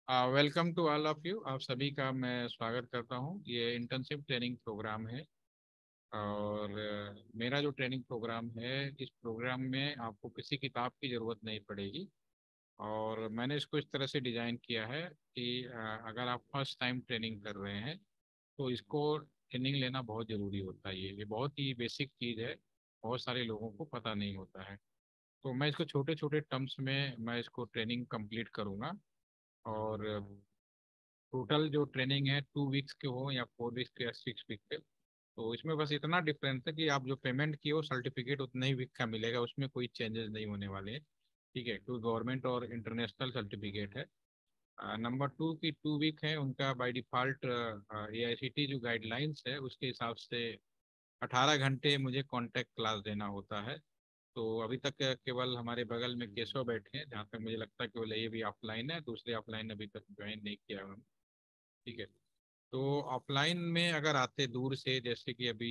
Welcome to all of you. आप सभी का मैं स्वागत करता हूं। ये इंटर्नशिप ट्रेनिंग प्रोग्राम है और मेरा जो ट्रेनिंग प्रोग्राम है, इस प्रोग्राम में आपको किसी किताब की ज़रूरत नहीं पड़ेगी। और मैंने इसको इस तरह से डिज़ाइन किया है कि अगर आप फर्स्ट टाइम ट्रेनिंग कर रहे हैं तो इसको ट्रेनिंग लेना बहुत ज़रूरी होता है। ये बहुत ही बेसिक चीज़ है, बहुत सारे लोगों को पता नहीं होता है। तो मैं इसको छोटे छोटे टर्म्स में मैं इसको ट्रेनिंग कंप्लीट करूँगा। और टोटल जो ट्रेनिंग है 2 वीक्स के हो या 4 वीक्स के या 6 वीक के, तो इसमें बस इतना डिफरेंस है कि आप जो पेमेंट किए हो सर्टिफिकेट उतने ही वीक का मिलेगा, उसमें कोई चेंजेस नहीं होने वाले हैं। ठीक है, क्योंकि गवर्नमेंट और इंटरनेशनल सर्टिफिकेट है। नंबर टू की 2 वीक है उनका बाय डिफ़ॉल्ट। AICTE जो गाइडलाइंस है उसके हिसाब से 18 घंटे मुझे कॉन्टैक्ट क्लास देना होता है। तो अभी तक केवल हमारे बगल में केशव बैठे हैं, जहाँ तक मुझे लगता है केवल ये भी ऑफलाइन है, दूसरे ऑफलाइन अभी तक ज्वाइन नहीं किया है उन्होंने। ठीक है। तो ऑफलाइन में अगर आते दूर से, जैसे कि अभी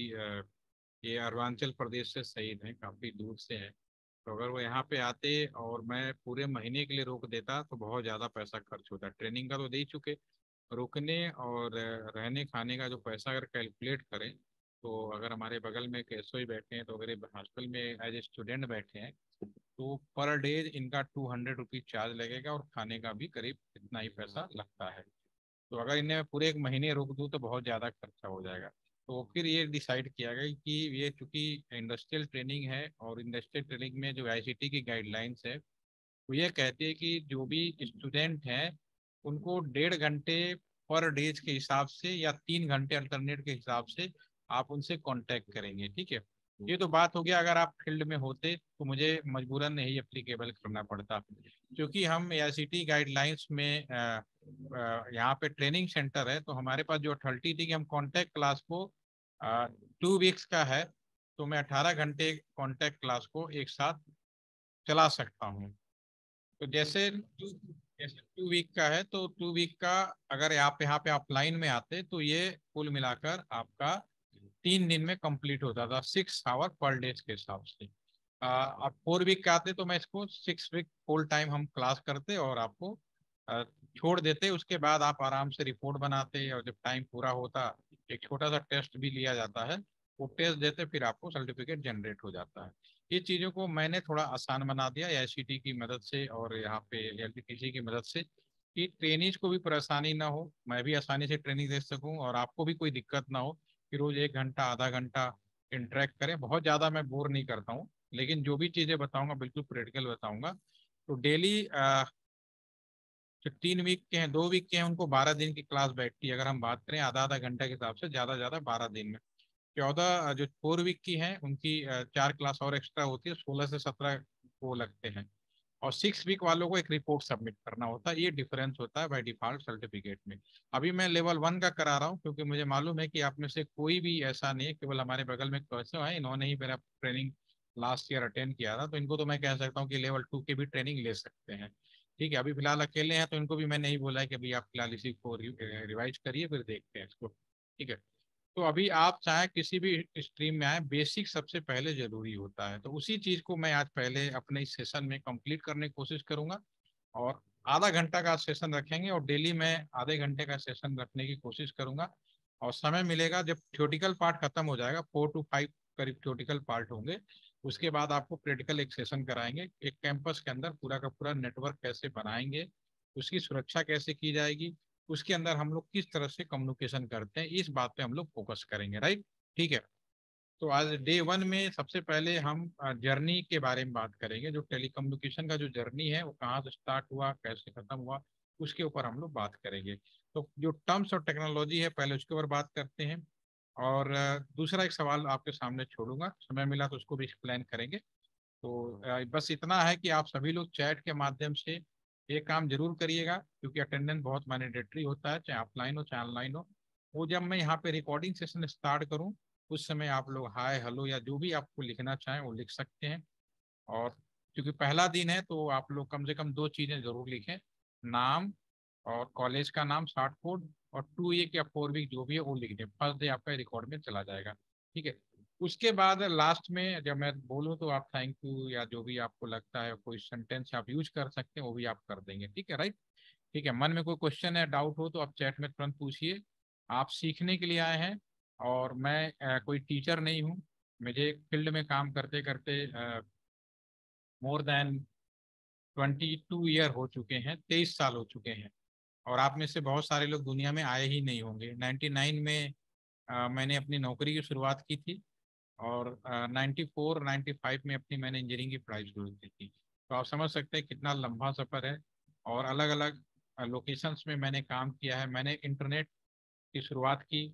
ये अरुणाचल प्रदेश से सईद हैं, काफ़ी दूर से हैं, तो अगर वो यहाँ पे आते और मैं पूरे महीने के लिए रोक देता तो बहुत ज़्यादा पैसा खर्च होता। ट्रेनिंग का तो दे ही चुके, रुकने और रहने खाने का जो पैसा अगर कैलकुलेट करें, तो अगर हमारे बगल में कैसो ही बैठे हैं, तो अगर ये हॉस्टल में एज ए स्टूडेंट बैठे हैं तो पर डे इनका 200 रुपीज चार्ज लगेगा और खाने का भी करीब इतना ही पैसा लगता है। तो अगर इन्हें पूरे एक महीने रोक दूँ तो बहुत ज़्यादा खर्चा हो जाएगा। तो फिर ये डिसाइड किया गया कि ये चूंकि इंडस्ट्रियल ट्रेनिंग है और इंडस्ट्रियल ट्रेनिंग में जो ICT की गाइडलाइंस है वो ये कहती है कि जो भी स्टूडेंट हैं उनको 1.5 घंटे पर डेज के हिसाब से या 3 घंटे अल्टरनेट के हिसाब से आप उनसे कांटेक्ट करेंगे। ठीक है, ये तो बात हो गया। अगर आप फील्ड में होते तो मुझे मजबूरन नहीं अप्लीकेबल करना पड़ता, क्योंकि हम AICTE गाइडलाइंस में यहाँ पे ट्रेनिंग सेंटर है, तो हमारे पास जो अथॉरिटी थी कि हम कॉन्टैक्ट क्लास को 2 वीक्स का है तो मैं 18 घंटे कॉन्टैक्ट क्लास को एक साथ चला सकता हूँ। तो जैसे 2 वीक का है तो 2 वीक का अगर आप यहाँ पे ऑफलाइन में आते तो ये कुल मिलाकर आपका 3 दिन में कंप्लीट होता था, 6 आवर पर डे के हिसाब से। आप 4 वीक का आते तो मैं इसको 6 वीक फुल टाइम हम क्लास करते और आपको अ, छोड़ देते। उसके बाद आप आराम से रिपोर्ट बनाते और जब टाइम पूरा होता एक छोटा सा टेस्ट भी लिया जाता है, वो टेस्ट देते फिर आपको सर्टिफिकेट जनरेट हो जाता है। ये चीज़ों को मैंने थोड़ा आसान बना दिया AICTE की मदद से और यहाँ पे LTTC की मदद से, कि ट्रेनीज को भी परेशानी ना हो, मैं भी आसानी से ट्रेनिंग दे सकूँ और आपको भी कोई दिक्कत ना हो कि रोज 1 घंटा आधा घंटा इंटरेक्ट करें। बहुत ज़्यादा मैं बोर नहीं करता हूँ, लेकिन जो भी चीज़ें बताऊंगा बिल्कुल प्रैक्टिकल बताऊंगा। तो डेली जो 3 वीक के हैं, 2 वीक के हैं, उनको 12 दिन की क्लास बैठती है। अगर हम बात करें आधा आधा घंटा के हिसाब से, ज़्यादा 12 दिन में 14, जो 4 वीक की हैं उनकी 4 क्लास और एक्स्ट्रा होती है, 16 से 17 वो लगते हैं। और 6 वीक वालों को एक रिपोर्ट सबमिट करना होता है। ये डिफरेंस होता है बाय डिफॉल्ट सर्टिफिकेट में। अभी मैं लेवल 1 का करा रहा हूँ क्योंकि मुझे मालूम है कि आप में से कोई भी ऐसा नहीं है। केवल हमारे बगल में कैसे है, इन्होंने ही मेरा ट्रेनिंग लास्ट ईयर अटेंड किया था, तो इनको तो मैं कह सकता हूँ कि लेवल 2 की भी ट्रेनिंग ले सकते हैं। ठीक है, अभी फिलहाल अकेले हैं तो इनको भी मैंने ही बोला है कि अभी आप फिलहाल इसी को रिवाइज करिए, फिर देखते हैं इसको। ठीक है। तो अभी आप चाहे किसी भी स्ट्रीम में आए, बेसिक सबसे पहले जरूरी होता है। तो उसी चीज को मैं आज पहले अपने इस सेशन में कंप्लीट करने की कोशिश करूंगा। और आधा घंटा का सेशन रखेंगे और डेली मैं आधे घंटे का सेशन रखने की कोशिश करूंगा। और समय मिलेगा जब थ्योरेटिकल पार्ट खत्म हो जाएगा, 4 to 5 करीब थ्योरेटिकल पार्ट होंगे, उसके बाद आपको प्रैक्टिकल एक सेशन कराएंगे। एक कैंपस के अंदर पूरा का पूरा नेटवर्क कैसे बनाएंगे, उसकी सुरक्षा कैसे की जाएगी, उसके अंदर हम लोग किस तरह से कम्युनिकेशन करते हैं, इस बात पे हम लोग फोकस करेंगे। राइट। ठीक है। तो आज डे 1 में सबसे पहले हम जर्नी के बारे में बात करेंगे। जो टेलीकम्युनिकेशन का जो जर्नी है वो कहाँ से स्टार्ट हुआ, कैसे खत्म हुआ, उसके ऊपर हम लोग बात करेंगे। तो जो टर्म्स और टेक्नोलॉजी है पहले उसके ऊपर बात करते हैं। और दूसरा एक सवाल आपके सामने छोड़ूंगा, समय मिला तो उसको भी एक्सप्लेन करेंगे। तो बस इतना है कि आप सभी लोग चैट के माध्यम से ये काम जरूर करिएगा, क्योंकि अटेंडेंस बहुत मैंडेटरी होता है, चाहे ऑफलाइन हो चाहे ऑनलाइन हो। वो जब मैं यहाँ पे रिकॉर्डिंग सेशन स्टार्ट करूँ उस समय आप लोग हाय हेलो या जो भी आपको लिखना चाहें वो लिख सकते हैं। और क्योंकि पहला दिन है तो आप लोग कम से कम 2 चीज़ें जरूर लिखें, नाम और कॉलेज का नाम शॉर्ट कोड, और 2 वीक या 4 वीक जो भी है वो लिख दें। फर्स्ट डे आपका रिकॉर्ड में चला जाएगा। ठीक है। उसके बाद लास्ट में जब मैं बोलूँ तो आप थैंक यू या जो भी आपको लगता है कोई सेंटेंस आप यूज कर सकते हैं वो भी आप कर देंगे। ठीक है। राइट। ठीक है, मन में कोई क्वेश्चन है, डाउट हो तो आप चैट में तुरंत पूछिए। आप सीखने के लिए आए हैं, और मैं कोई टीचर नहीं हूँ। मुझे फील्ड में काम करते करते मोर देन 22 ईयर हो चुके हैं, 23 साल हो चुके हैं। और आप में से बहुत सारे लोग दुनिया में आए ही नहीं होंगे। 99 में मैंने अपनी नौकरी की शुरुआत की थी, और 94 95 में अपनी मैंने इंजीनियरिंग की पढ़ाई शुरू की थी। तो आप समझ सकते हैं कितना लंबा सफ़र है, और अलग अलग लोकेशंस में मैंने काम किया है। मैंने इंटरनेट की शुरुआत की,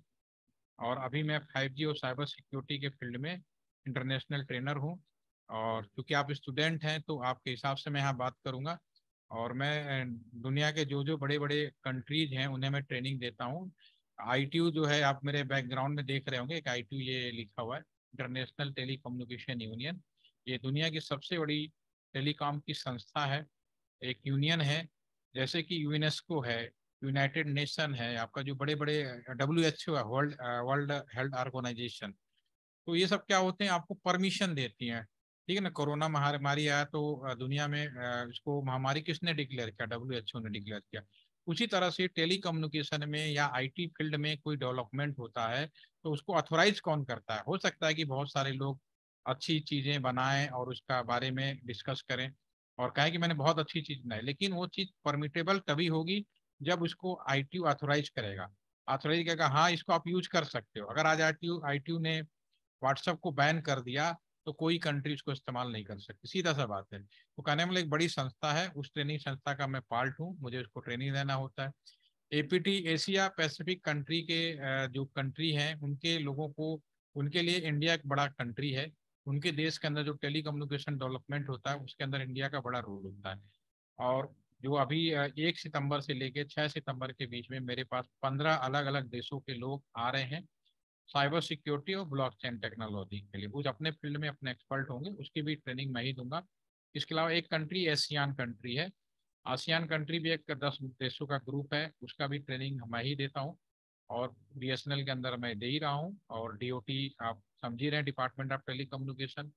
और अभी मैं 5G और साइबर सिक्योरिटी के फील्ड में इंटरनेशनल ट्रेनर हूँ। और क्योंकि आप स्टूडेंट हैं तो आपके हिसाब से मैं यहाँ बात करूँगा। और मैं दुनिया के जो जो बड़े बड़े कंट्रीज हैं उन्हें मैं ट्रेनिंग देता हूँ। ITU जो है, आप मेरे बैकग्राउंड में देख रहे होंगे, एक ITU ये लिखा हुआ है, इंटरनेशनल टेली कम्युनिकेशन यूनियन। ये दुनिया की सबसे बड़ी टेलीकॉम की संस्था है, एक यूनियन है। जैसे कि यूनेस्को है, यूनाइटेड नेशन है, आपका जो बड़े बड़े WHO है, वर्ल्ड वर्ल्ड हेल्थ ऑर्गेनाइजेशन। तो ये सब क्या होते हैं, आपको परमिशन देती हैं। ठीक है ना, कोरोना महामारी आया तो दुनिया में इसको महामारी किसने डिक्लेयर किया? WHO ने डिक्लेयर किया। उसी तरह से टेली कम्युनिकेशन में या IT फील्ड में कोई डेवलपमेंट होता है तो उसको अथोराइज कौन करता है? हो सकता है कि बहुत सारे लोग अच्छी चीजें बनाएं और उसका बारे में डिस्कस करें और कहें कि मैंने बहुत अच्छी चीज बनाई, लेकिन वो चीज परमिटेबल तभी होगी जब उसको ITU अथोराइज करेगा। अथोराइज कहेगा हाँ इसको आप यूज कर सकते हो। अगर आज ITU ने व्हाट्सएप को बैन कर दिया तो कोई कंट्री उसको इस्तेमाल नहीं कर सकती, सीधा सा बात है। तो कहने मतलब एक बड़ी संस्था है, उस ट्रेनिंग संस्था का मैं पार्ट हूँ, मुझे उसको ट्रेनिंग देना होता है। APT एशिया पैसिफिक कंट्री के जो कंट्री हैं उनके लोगों को, उनके लिए इंडिया एक बड़ा कंट्री है। उनके देश के अंदर जो टेली कम्युनिकेशन डेवलपमेंट होता है उसके अंदर इंडिया का बड़ा रोल होता है। और जो अभी 1 सितंबर से लेकर 6 सितंबर के बीच में मेरे पास 15 अलग अलग देशों के लोग आ रहे हैं साइबर सिक्योरिटी और ब्लॉकचेन टेक्नोलॉजी के लिए। कुछ अपने फील्ड में अपने एक्सपर्ट होंगे, उसकी भी ट्रेनिंग मैं ही दूंगा। इसके अलावा एक कंट्री एशियान कंट्री है, आसियान कंट्री भी एक 10 देशों का ग्रुप है, उसका भी ट्रेनिंग मैं ही देता हूँ। और BSNL के अंदर मैं दे ही रहा हूँ, और DOT आप समझ ही रहे हैं, डिपार्टमेंट ऑफ टेली कम्युनिकेशन।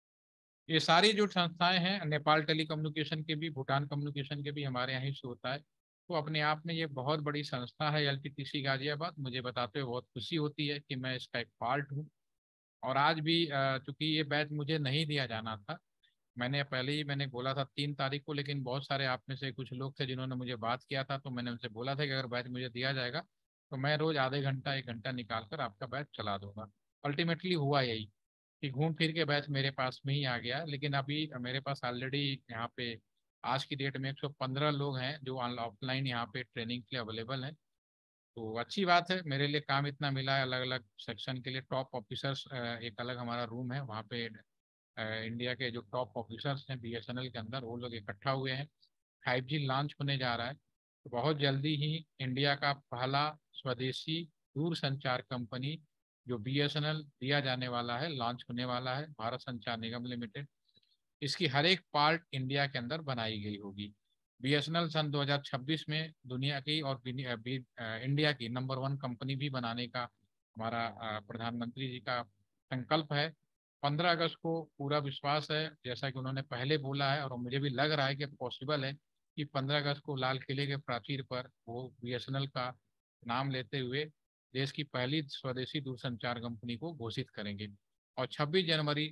ये सारी जो संस्थाएं हैं, नेपाल टेली कम्युनिकेशन के भी, भूटान कम्युनिकेशन के भी हमारे यहाँ ही से होता है। तो अपने आप में ये बहुत बड़ी संस्था है LTTC गाजियाबाद। मुझे बताते हुए बहुत खुशी होती है कि मैं इसका एक पार्ट हूँ। और आज भी चूंकि ये बैच मुझे नहीं दिया जाना था, मैंने पहले ही मैंने बोला था 3 तारीख को, लेकिन बहुत सारे आप में से कुछ लोग थे जिन्होंने मुझे बात किया था, तो मैंने उनसे बोला था कि अगर बैच मुझे दिया जाएगा तो मैं रोज आधे घंटा 1 घंटा निकाल कर आपका बैच चला दूंगा। अल्टीमेटली हुआ यही कि घूम फिर के बैच मेरे पास में ही आ गया। लेकिन अभी मेरे पास ऑलरेडी यहाँ पे आज की डेट में 115 लोग हैं जो ऑफलाइन यहाँ पे ट्रेनिंग के लिए अवेलेबल हैं। तो अच्छी बात है, मेरे लिए काम इतना मिला है अलग अलग सेक्शन के लिए। टॉप ऑफिसर्स, एक अलग हमारा रूम है वहाँ पे, इंडिया के जो टॉप ऑफिसर्स हैं BSNL के अंदर, वो लोग इकट्ठा हुए हैं। 5G लॉन्च होने जा रहा है, तो बहुत जल्दी ही इंडिया का पहला स्वदेशी दूर संचार कंपनी जो BSNL दिया जाने वाला है, लॉन्च होने वाला है, भारत संचार निगम लिमिटेड। इसकी हर एक पार्ट इंडिया के अंदर बनाई गई होगी। BSNL सन 2026 में दुनिया की और इंडिया की नंबर 1 कंपनी भी बनाने का हमारा प्रधानमंत्री जी का संकल्प है। 15 अगस्त को पूरा विश्वास है, जैसा कि उन्होंने पहले बोला है और मुझे भी लग रहा है कि पॉसिबल है कि 15 अगस्त को लाल किले के प्राचीर पर वो BSNL का नाम लेते हुए देश की पहली स्वदेशी दूरसंचार कंपनी को घोषित करेंगे। और 26 जनवरी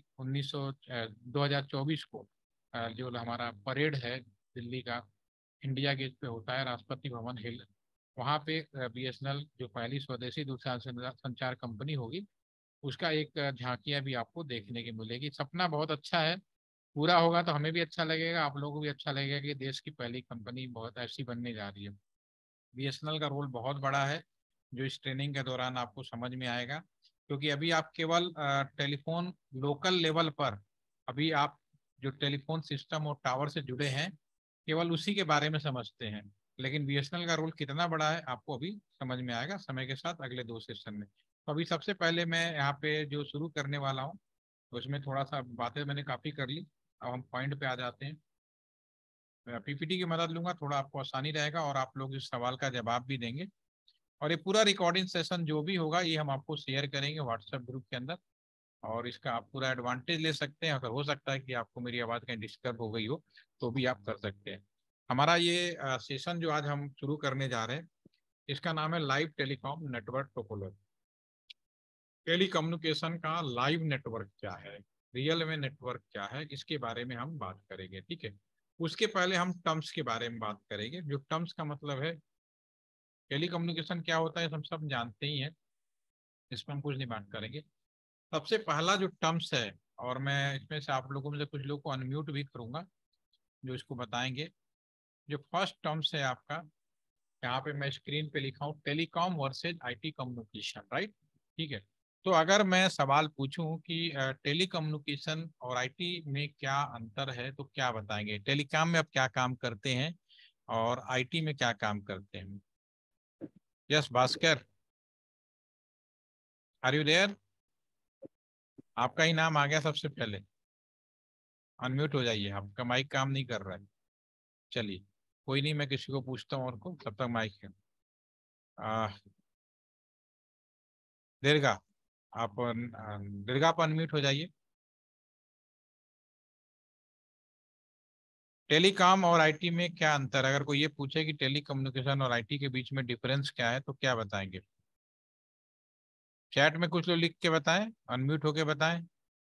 2024 को जो हमारा परेड है दिल्ली का, इंडिया गेट पे होता है, राष्ट्रपति भवन हिल, वहाँ पे BSNL जो पहली स्वदेशी दूरसंचार संचार कंपनी होगी उसका एक झांकियाँ भी आपको देखने की मिलेगी। सपना बहुत अच्छा है, पूरा होगा तो हमें भी अच्छा लगेगा, आप लोगों को भी अच्छा लगेगा कि देश की पहली कंपनी बहुत ऐसी बनने जा रही है। BSNL का रोल बहुत बड़ा है, जो इस ट्रेनिंग के दौरान आपको समझ में आएगा। क्योंकि अभी आप केवल टेलीफोन लोकल लेवल पर, अभी आप जो टेलीफोन सिस्टम और टावर से जुड़े हैं केवल उसी के बारे में समझते हैं, लेकिन BSNL का रोल कितना बड़ा है आपको अभी समझ में आएगा समय के साथ अगले 2 सेशन में। तो अभी सबसे पहले मैं यहाँ पे जो शुरू करने वाला हूँ, तो उसमें थोड़ा सा बातें मैंने काफ़ी कर ली, अब हम पॉइंट पे आ जाते हैं। मैं PPT की मदद लूंगा, थोड़ा आपको आसानी रहेगा और आप लोग इस सवाल का जवाब भी देंगे। और ये पूरा रिकॉर्डिंग सेशन जो भी होगा ये हम आपको शेयर करेंगे व्हाट्सएप ग्रुप के अंदर, और इसका आप पूरा एडवांटेज ले सकते हैं। अगर हो सकता है कि आपको मेरी आवाज़ कहीं डिस्टर्ब हो गई हो तो भी आप कर सकते हैं। हमारा ये सेशन जो आज हम शुरू करने जा रहे हैं, इसका नाम है live telecom network topology. Telecommunication का लाइव नेटवर्क क्या है, रियल में नेटवर्क क्या है, इसके बारे में हम बात करेंगे। ठीक है, उसके पहले हम टर्म्स के बारे में बात करेंगे। जो टर्म्स का मतलब है, टेली कम्युनिकेशन क्या होता है हम सब जानते ही हैं, इसमें हम कुछ नहीं बात करेंगे। सबसे पहला जो टर्म्स है, और मैं इसमें से आप लोगों में से कुछ लोगों को अनम्यूट भी करूंगा जो इसको बताएंगे। जो फर्स्ट टर्म्स है आपका, यहाँ पे मैं स्क्रीन पे लिखा हूँ, telecom versus IT communication, right. ठीक है, तो अगर मैं सवाल पूछूं कि टेली कम्युनिकेशन और आईटी में क्या अंतर है, तो क्या बताएंगे? टेलीकॉम में आप क्या काम करते हैं और आईटी में क्या काम करते हैं? Yes Bhaskar, are you there? आपका ही नाम आ गया सबसे पहले। अनम्यूट हो जाइए, आपका माइक काम नहीं कर रहा है। चलिए, कोई नहीं, मैं किसी को पूछता हूँ और को, तब तक माइक दीर्घा, आप दीर्घा पर अनम्यूट हो जाइए। टेलीकॉम और आईटी में क्या अंतर है? अगर कोई ये पूछे कि टेली कम्युनिकेशन और आईटी के बीच में डिफरेंस क्या है, तो क्या बताएंगे? चैट में कुछ लोग लिख के बताएं, अनम्यूट होके बताएं।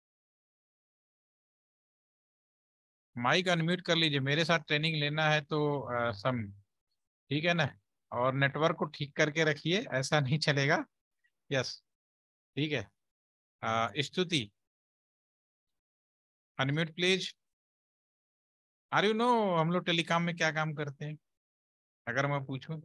माइक अनम्यूट कर लीजिए, मेरे साथ ट्रेनिंग लेना है तो सम, ठीक है ना। और नेटवर्क को ठीक करके रखिए, ऐसा नहीं चलेगा। यस, ठीक है। Stuti, unmute please. Are you know हम लोग टेलीकॉम में क्या काम करते हैं, अगर मैं पूछूं?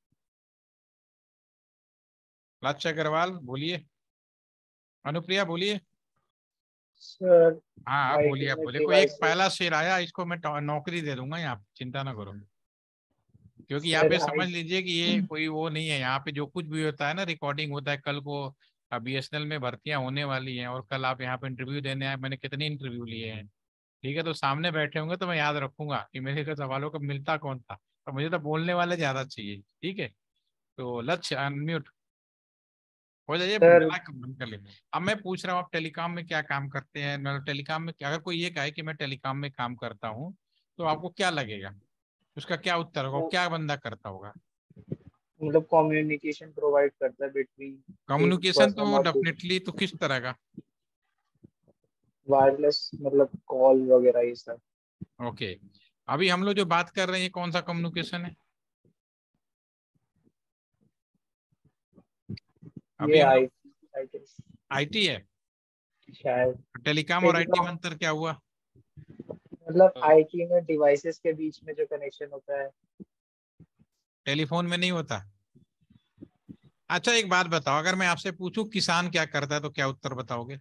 लक्ष्य अग्रवाल बोलिए, अनुप्रिया बोलिए। सर, हाँ आप बोलिए, आईटी आप में बोलिए। कोई एक डिवाइसेस। पहला शेर आया, इसको मैं नौकरी दे दूंगा यहाँ पे, चिंता ना करो। क्योंकि यहाँ सर पे आई समझ लीजिए कि ये कोई वो नहीं है, यहाँ पे जो कुछ भी होता है ना, रिकॉर्डिंग होता है। कल को बीएसएनएल में भर्तियां होने वाली हैं, और कल आप यहाँ पे इंटरव्यू देने आए, मैंने कितने इंटरव्यू लिए हैं। ठीक है, तो सामने बैठे होंगे तो मैं याद रखूंगा कि मेरे को सवालों का मिलता कौन था, तो मुझे तो बोलने वाले ज्यादा चाहिए। ठीक है, तो लक्ष्य अनम्यूट हो जाइए, सर माइक बंद कर लीजिए। अब मैं पूछ रहा हूँ, आप टेलीकॉम में क्या काम करते हैं? मतलब टेलीकॉम में अगर कोई ये कहे कि मैं टेलीकॉम में काम करता हूँ, तो आपको क्या लगेगा? उसका क्या उत्तर होगा? वो वो क्या बंदा करता होगा? मतलब कम्युनिकेशन प्रोवाइड करता है बिटवीन एक कम्युनिकेशन पर्सन तो और दूसरे। डेफिनेटली, तो किस तरह का? वायरलेस मतलब कॉल वगैरह ये सब। ओके, अभी हम लोग जो बात कर रहे हैं, ये कौन सा कम्युनिकेशन है? अभी ये हम लोग आई गेस आईटी है। शायद। टेलीकॉम और आईटी में टेलीकॉम अंतर क्या हुआ? मतलब आईटी में डिवाइसेस के बीच में जो कनेक्शन होता है। टेलीफोन में नहीं होता। अच्छा एक बात बताओ, अगर मैं आपसे पूछूं किसान क्या करता है, तो क्या उत्तर बताओगे?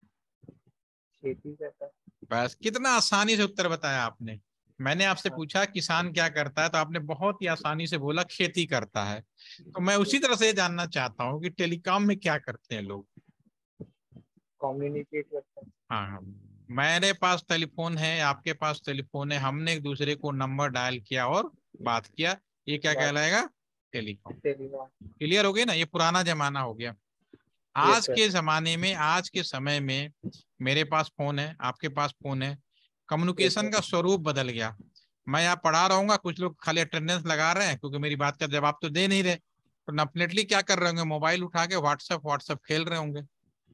खेती करता है। बस, कितना आसानी से उत्तर बताया आपने। मैंने आपसे हाँ, पूछा किसान क्या करता है, तो आपने बहुत ही आसानी से बोला खेती करता है। तो मैं उसी तरह से ये जानना चाहता हूँ कि टेलीकॉम में क्या करते हैं लोग। कम्युनिकेट करता है। हाँ हाँ, मेरे पास टेलीफोन है, आपके पास टेलीफोन है, हमने एक दूसरे को नंबर डायल किया और बात किया, ये क्या बात कहलाएगा? टेलीकॉम। टेलीकॉम। क्लियर हो गया ना, ये पुराना जमाना हो गया। यस आज सर। के जमाने में, आज के समय में, मेरे पास फोन है, आपके पास फोन है, यस कम्युनिकेशन सर। का स्वरूप बदल गया। मैं यहाँ पढ़ा रहूंगा, कुछ लोग खाली अटेंडेंस लगा रहे हैं, क्योंकि मेरी बात का जवाब तो दे नहीं रहे, तो डेफिनेटली क्या कर रहे होंगे? मोबाइल उठा के व्हाट्सएप व्हाट्सएप खेल रहे होंगे,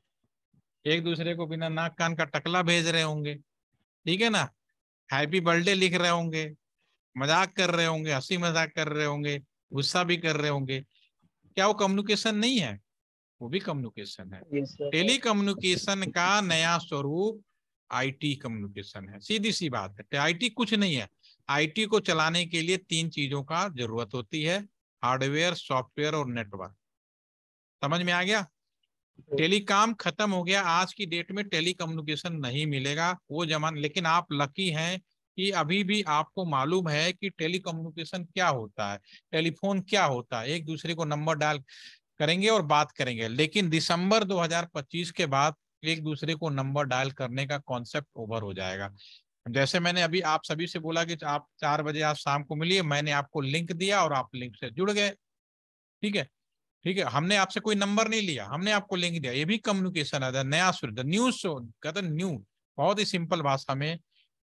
एक दूसरे को बिना नाक कान का टकला भेज रहे होंगे। ठीक है ना, हैप्पी बर्थडे लिख रहे होंगे, मजाक कर रहे होंगे, हंसी मजाक कर रहे होंगे, गुस्सा भी कर रहे होंगे। क्या वो कम्युनिकेशन नहीं है? वो भी कम्युनिकेशन है। Yes sir. टेली कम्युनिकेशन का नया स्वरूप आईटी कम्युनिकेशन है, सीधी सी बात है। आईटी कुछ नहीं है। आईटी को चलाने के लिए तीन चीजों का जरूरत होती है, हार्डवेयर, सॉफ्टवेयर और नेटवर्क। समझ में आ गया? टेलीकॉम खत्म हो गया, आज की डेट में टेली कम्युनिकेशन नहीं मिलेगा वो जमाना। लेकिन आप लकी हैं कि अभी भी आपको मालूम है कि टेली कम्युनिकेशन क्या होता है, टेलीफोन क्या होता है। एक दूसरे को नंबर डायल करेंगे और बात करेंगे, लेकिन दिसंबर 2025 के बाद एक दूसरे को नंबर डायल करने का कॉन्सेप्ट ओवर हो जाएगा। जैसे मैंने अभी आप सभी से बोला कि आप 4 बजे आज शाम को मिलिए, मैंने आपको लिंक दिया और आप लिंक से जुड़ गए। ठीक है, ठीक है, हमने आपसे कोई नंबर नहीं लिया, हमने आपको लिंक दिया, ये भी कम्युनिकेशन है। नया न्यूज शो कहते न्यू, बहुत ही सिंपल भाषा में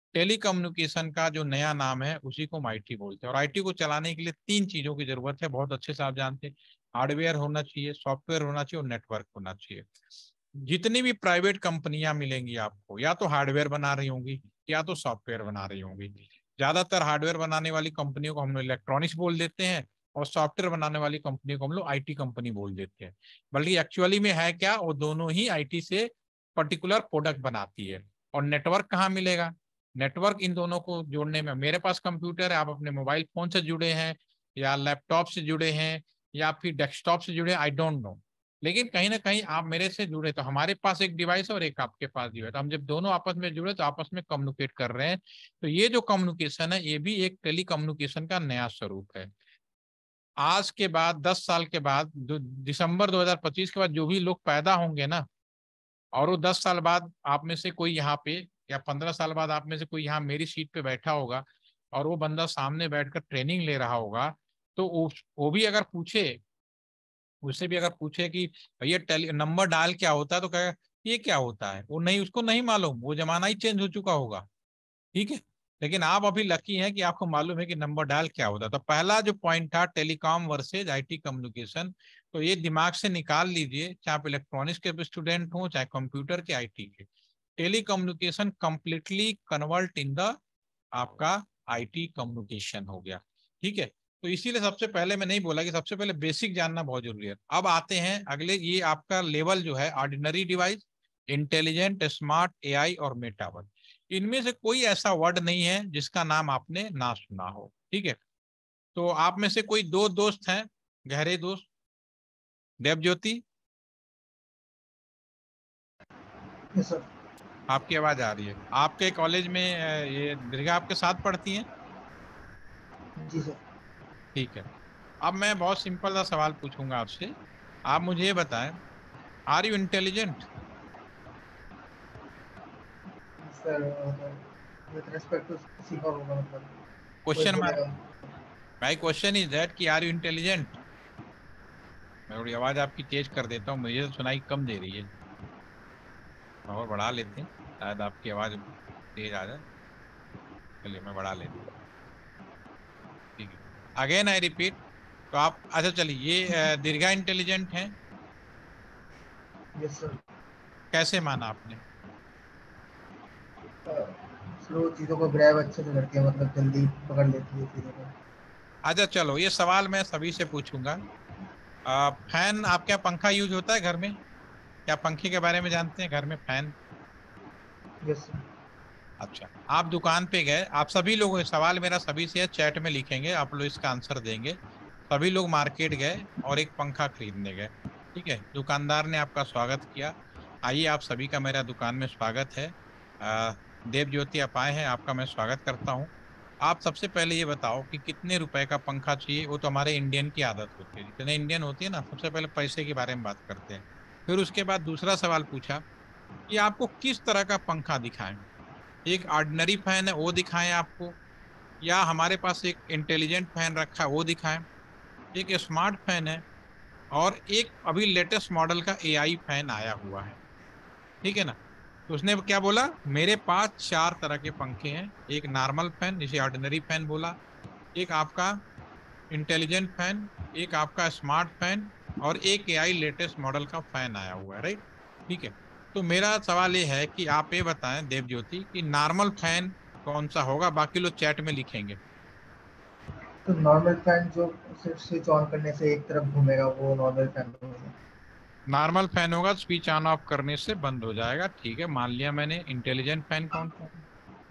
टेलीकम्युनिकेशन का जो नया नाम है उसी को हम आईटी बोलते हैं। और आईटी को चलाने के लिए 3 चीजों की जरूरत है, बहुत अच्छे से आप जानते हैं। हार्डवेयर होना चाहिए, सॉफ्टवेयर होना चाहिए और नेटवर्क होना चाहिए। जितनी भी प्राइवेट कंपनियां मिलेंगी आपको, या तो हार्डवेयर बना रही होंगी या तो सॉफ्टवेयर बना रही होंगी। ज्यादातर हार्डवेयर बनाने वाली कंपनियों को हम लोग इलेक्ट्रॉनिक्स बोल देते हैं, और सॉफ्टवेयर बनाने वाली कंपनियों को हम लोग आईटी कंपनी बोल देते हैं। बल्कि एक्चुअली में है क्या, वो दोनों ही आईटी से पर्टिकुलर प्रोडक्ट बनाती है। और नेटवर्क कहाँ मिलेगा? नेटवर्क इन दोनों को जोड़ने में, मेरे पास कंप्यूटर है, आप अपने मोबाइल फोन से जुड़े हैं या लैपटॉप से जुड़े हैं या फिर डेस्कटॉप से जुड़े, आई डोंट नो, लेकिन कहीं ना कहीं आप मेरे से जुड़े, तो हमारे पास एक डिवाइस और एक आपके पास डिवाइस, तो हम जब दोनों आपस में जुड़े तो आपस में कम्युनिकेट कर रहे हैं। तो ये जो कम्युनिकेशन है ये भी एक टेली कम्युनिकेशन का नया स्वरूप है। आज के बाद 10 साल के बाद, दिसंबर 2025 के बाद जो भी लोग पैदा होंगे ना, और वो 10 साल बाद आप में से कोई यहाँ पे, या 15 साल बाद आप में से कोई यहाँ मेरी सीट पे बैठा होगा, और वो बंदा सामने बैठकर ट्रेनिंग ले रहा होगा, तो वो भी अगर पूछे, उससे भी अगर पूछे कि भैया टेली नंबर डायल क्या होता है, तो कहेगा ये क्या होता है, वो नहीं, उसको नहीं मालूम, वो जमाना ही चेंज हो चुका होगा। ठीक है। लेकिन आप अभी लकी हैं कि आपको मालूम है कि नंबर डायल क्या होता है। तो पहला जो पॉइंट था टेलीकॉम वर्सेज आईटी कम्युनिकेशन, तो ये दिमाग से निकाल लीजिए, चाहे आप इलेक्ट्रॉनिक्स के स्टूडेंट हो चाहे कंप्यूटर के, आईटी के। Telecommunication completely convert in the आपका आईटी कम्युनिकेशन हो गया। ठीक है। तो इसीलिए सबसे पहले मैं नहीं बोला कि सबसे पहले बेसिक जानना बहुत जरूरी है। अब आते हैं अगले, ये आपका लेवल जो है, ordinary device, intelligent, smart, AI और मेटावर्स। इनमें से कोई ऐसा वर्ड नहीं है जिसका नाम आपने ना सुना हो। ठीक है। तो आप में से कोई दो दोस्त हैं, गहरे दोस्त, देवज्योति, यस सर। आपकी आवाज आ रही है। आपके कॉलेज में ये दीर्घा आपके साथ पढ़ती हैं? जी सर। ठीक है। अब मैं बहुत सिंपल सा सवाल पूछूंगा आपसे, आप मुझे ये बताएं, are you intelligent? Sir with respect to सीखा होगा, मतलब कोई क्वेश्चन मार्क। बोलेगा। माय क्वेश्चन इज दैट कि आर यू इंटेलिजेंट? मैं थोड़ी आवाज आपकी तेज कर देता हूँ, मुझे तो सुनाई कम दे रही है, और बढ़ा लेते हैं, शायद आपकी आवाज तेज आ जाए। चलिए मैं बढ़ा लेता हूँ। ठीक है। Again I repeat. तो आप, अच्छा चलिए, ये दीर्घा इंटेलिजेंट है? Yes sir. कैसे माना आपने? स्लो चीज़ों को ग्रैब अच्छे से करती है, मतलब जल्दी पकड़ लेती है चीज़ों को। अच्छा चलो, ये सवाल मैं सभी से पूछूंगा। फैन, आपके यहाँ पंखा यूज होता है घर में? क्या पंखे के बारे में जानते हैं, घर में फैन? Yes sir. अच्छा, आप दुकान पे गए, आप सभी लोग, सवाल मेरा सभी से है, चैट में लिखेंगे, आप लोग इसका आंसर देंगे। सभी लोग मार्केट गए और एक पंखा खरीदने गए। ठीक है। दुकानदार ने आपका स्वागत किया। आइए, आप सभी का मेरा दुकान में स्वागत है। देव ज्योति आप आए हैं, आपका मैं स्वागत करता हूँ। आप सबसे पहले ये बताओ कि कितने रुपए का पंखा चाहिए। वो तो हमारे इंडियन की आदत होती है, जितने इंडियन होती है ना, सबसे पहले पैसे के बारे में बात करते हैं। फिर उसके बाद दूसरा सवाल पूछा कि आपको किस तरह का पंखा दिखाएं। एक ऑर्डिनरी फैन है वो दिखाएं आपको, या हमारे पास एक इंटेलिजेंट फैन रखा है वो दिखाएं, एक स्मार्ट फैन है, और एक अभी लेटेस्ट मॉडल का एआई फैन आया हुआ है। ठीक है ना। तो उसने क्या बोला, मेरे पास 4 तरह के पंखे हैं, एक नॉर्मल फैन जिसे ऑर्डिनरी फैन बोला, एक आपका इंटेलिजेंट फैन, एक आपका स्मार्ट फैन, और एक एआई लेटेस्ट मॉडल का फैन आया हुआ है, राइट। ठीक है। तो मेरा सवाल ये है कि आप ये बताएं देवज्योति कि नॉर्मल फैन कौन सा होगा, बाकी लोग चैट में लिखेंगे। तो नॉर्मल फैन जो सिर्फ स्विच ऑन करने से एक तरफ घूमेगा, वो नॉर्मल फैन होगा। नॉर्मल फैन होगा, स्विच ऑन ऑफ करने से बंद हो जाएगा, ठीक है, मान लिया मैंने। इंटेलिजेंट फैन कौन सा है?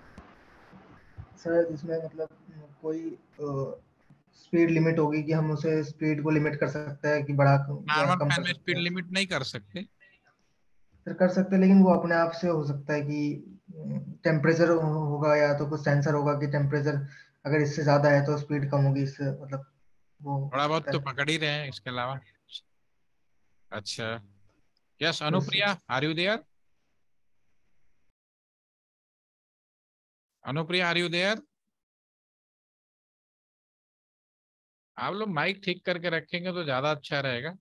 सर इसमें मतलब कोई स्पीड लिमिट होगी कि हम उसे स्पीड को लिमिट कर सकते हैं कि बढ़ा या नॉर्मल कम फैन कर में सकते स्पीड हैं। लिमिट नहीं कर सकते। सर कर सकते हैं, लेकिन वो अपने आप से हो सकता है कि टेम्परेचर होगा या तो कुछ सेंसर होगा कि टेम्परेचर अगर इससे ज्यादा है तो स्पीड कम होगी, इससे मतलब वो हो थोड़ा बहुत सकता तो है। पकड़ ही रहे हैं इसके अलावा। अच्छा। Yes, yes sir. Anupriya, are you there? Anupriya, are you there? आप लोग माइक ठीक करके रखेंगे तो ज्यादा अच्छा रहेगा।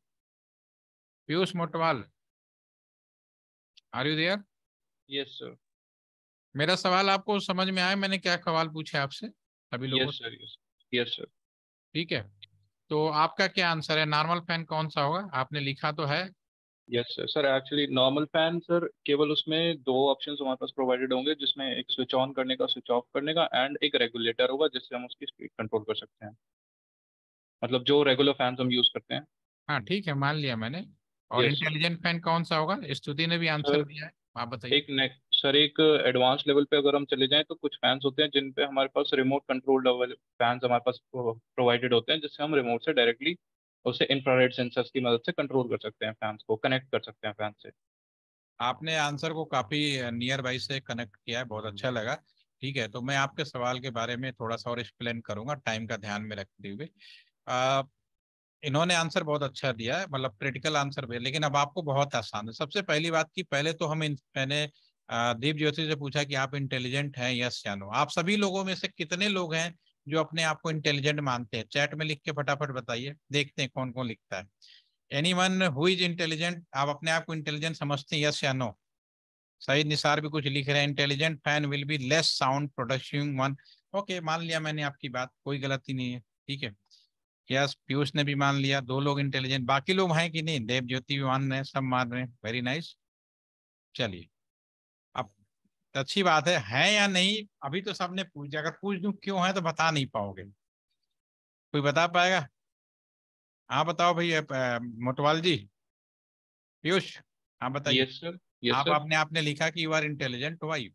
Piyush Motwal, are you there? Yes, sir. मेरा सवाल आपको समझ में आया? मैंने क्या सवाल पूछे आपसे सभी लोगों यस से? Sir, yes, yes sir. ठीक है, तो आपका क्या आंसर है? नॉर्मल फैन कौन सा होगा? आपने लिखा तो है। Yes sir. Sir actually normal fan sir, केवल उसमें दो ऑप्शंस हमारे पास प्रोवाइडेड होंगे, जिसमें एक स्विच ऑन करने का, स्विच ऑफ करने का, एंड एक रेगुलेटर होगा जिससे हम उसकी स्पीड कंट्रोल कर सकते हैं, मतलब जो रेगुलर फैंस हम यूज करते हैं। हाँ ठीक है, मान लिया मैंने। और यस सर। इंटेलिजेंट फैन कौन सा होगा? स्तुति ने भी आंसर सर दिया है, आप बताइए। सर एक एडवांस लेवल पे अगर हम चले जाएं तो कुछ फैंस होते हैं जिन पे हमारे पास रिमोट कंट्रोल लेवल फैंस हमारे पास प्रोवाइडेड होते हैं, जिससे हम रिमोट से डायरेक्टली उसे इंफ्रारेड सेंसर्स की मदद से कंट्रोल कर सकते हैं, फैंस को कनेक्ट कर सकते हैं फैन से। आपने आंसर को काफी नियर बाई से कनेक्ट किया है, बहुत अच्छा लगा। ठीक है, तो मैं आपके सवाल के बारे में थोड़ा सा और एक्सप्लेन करूंगा टाइम का ध्यान में रखते हुए। आ, इन्होंने आंसर बहुत अच्छा दिया है, मतलब क्रिटिकल आंसर भी, लेकिन अब आपको बहुत आसान है। सबसे पहली बात की पहले तो मैंने दीप ज्योति से पूछा कि आप इंटेलिजेंट हैं, यस या नो। आप सभी लोगों में से कितने लोग हैं जो अपने आप को इंटेलिजेंट मानते हैं? चैट में लिख के फटाफट बताइए, देखते हैं कौन कौन लिखता है। Anyone who is intelligent? आप अपने आप को इंटेलिजेंट समझते हैं, यस या नो? सईद निसार भी कुछ लिख रहे हैं, intelligent fan will be less sound production one. Okay, मान लिया मैंने आपकी बात, कोई गलती नहीं है। ठीक है, यस पीयूष ने भी मान लिया, दो लोग इंटेलिजेंट। बाकी लोग हैं कि नहीं? देव ज्योति भी मान रहे हैं, सब मान रहे हैं, वेरी नाइस। चलिए, अब अच्छी बात है या नहीं? अभी तो सबने पूछ दिया, अगर पूछ दूं क्यों है तो बता नहीं पाओगे। कोई बता पाएगा? आप बताओ भैया, मोटवाल जी, पीयूष, आप बताइए। यस सर, यस आप सर। आपने आपने लिखा कि you are intelligent, why?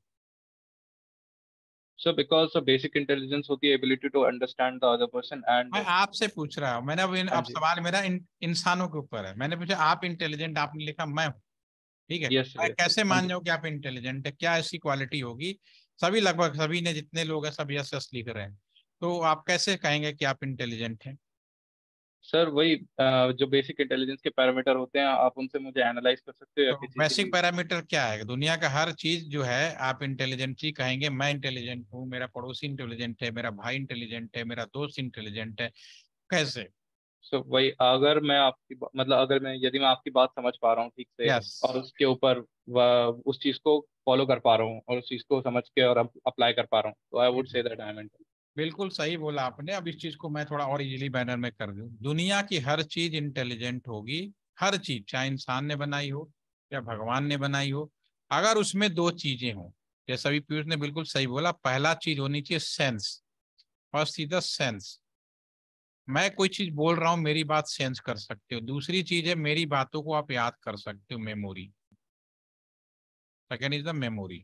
Sir because basic intelligence होती है ability to understand the other person मैं एंड। आपसे पूछ रहा हूँ, मैंने हाँ अब जी। सवाल मेरा इंसानों के ऊपर है। मैंने पूछा आप इंटेलिजेंट, आपने लिखा मैं हूँ। ठीक है, यस मैं सर। कैसे हाँ मान जी। जाऊँ कि आप इंटेलिजेंट है? क्या ऐसी क्वालिटी होगी? सभी, लगभग सभी ने, जितने लोग हैं सब यस यस लिख रहे हैं, तो आप कैसे कहेंगे कि आप इंटेलिजेंट हैं? सर वही जो बेसिक इंटेलिजेंस के पैरामीटर होते हैं, आप उनसे मुझे एनालाइज कर सकते हो या तो किसी से बेसिक भी। पैरामीटर क्या है? दुनिया का हर चीज जो है आप इंटेलिजेंट ही कहेंगे। मैं इंटेलिजेंट हूँ, मेरा पड़ोसी इंटेलिजेंट है, मेरा भाई इंटेलिजेंट है, मेरा दोस्त इंटेलिजेंट है, कैसे? सो वही, अगर मैं मतलब अगर मैं, यदि मैं आपकी बात समझ पा रहा हूँ ठीक से, यस, और उसके ऊपर उस चीज को फॉलो कर पा रहा हूँ, और उस चीज को समझ के और अप्लाई कर पा रहा हूँ, तो I would say that I am intelligent. बिल्कुल सही बोला आपने। अब इस चीज को मैं थोड़ा और इजीली बैनर में कर दूं, दुनिया की हर चीज इंटेलिजेंट होगी। हर चीज, चाहे इंसान ने बनाई हो या भगवान ने बनाई हो, अगर उसमें दो चीजें हों। जैसा अभी पीयूष ने बिल्कुल सही बोला, पहला चीज होनी चाहिए sense. First is the sense. मैं कोई चीज बोल रहा हूँ, मेरी बात सेंस कर सकते हो। दूसरी चीज है, मेरी बातों को आप याद कर सकते हो, memory. Second is the memory.